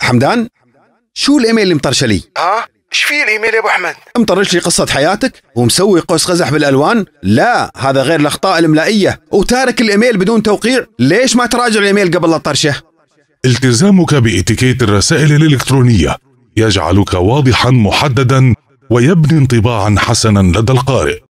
حمدان، شو الايميل اللي مطرشه لي؟ ايش فيه الايميل يا ابو احمد؟ مطرش لي قصة حياتك ومسوي قوس قزح بالالوان؟ لا، هذا غير الاخطاء الاملائية، وتارك الايميل بدون توقيع. ليش ما تراجع الايميل قبل لا تطرشه؟ التزامك بإتيكيت الرسائل الإلكترونية يجعلك واضحا محددا ويبني انطباعا حسنا لدى القارئ.